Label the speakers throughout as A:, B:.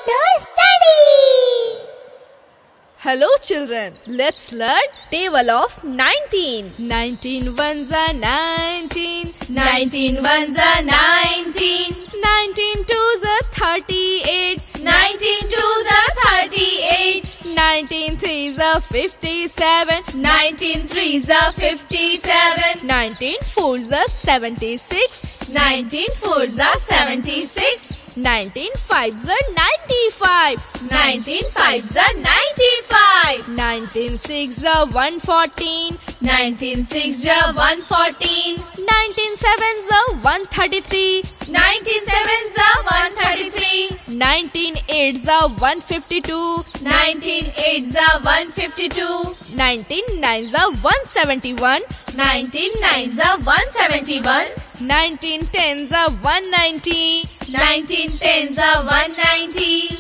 A: Kiddo study.
B: Hello children, let's learn table of 19. 19 ones are 19.
C: 19 ones are 19.
B: 19 twos are 38.
C: 19 twos are 38.
B: 19 threes are 57.
C: 19 threes are 57.
B: 19 fours are 76.
C: 19 fours are 76.
B: 19 fives are 95.
C: 19 fives are 95.
B: 19 sixes are 114.
C: 19 sixes are 114.
B: 19 sevens are 133.
C: 19 sevens are 133.
B: 19 eights are 152.
C: 19 eights are 152.
B: 19 nines are 171.
C: 19 nines are 171.
B: 19 tens are 190.
C: 19 tens are 190.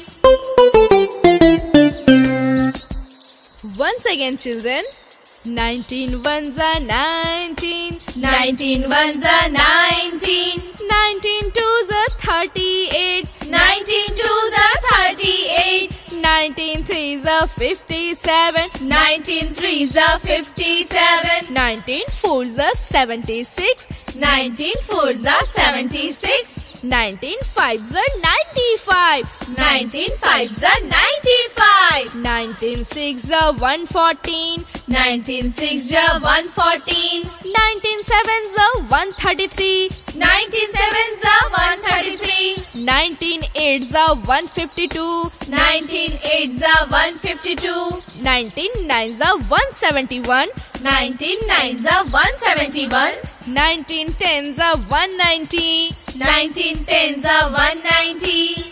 B: Once again children, 19 ones are 19.
C: 19 ones are 19.
B: 19 twos are 38.
C: 19 twos are 38.
B: 19 threes are 57.
C: 19 threes are 57.
B: 19 fours are 76.
C: 19 fours are 76.
B: 19 fives are 95.
C: 19 fives are 95.
B: 19 sixes are 114.
C: 19 sixes are 114.
B: 19 sevens are 133.
C: 19 sevens are 133.
B: 19 eights are 152.
C: 19 eights are 152.
B: 19 nines are 171.
C: 19 nines are 171.
B: 19 tens are 190.
C: 19 tens are 190.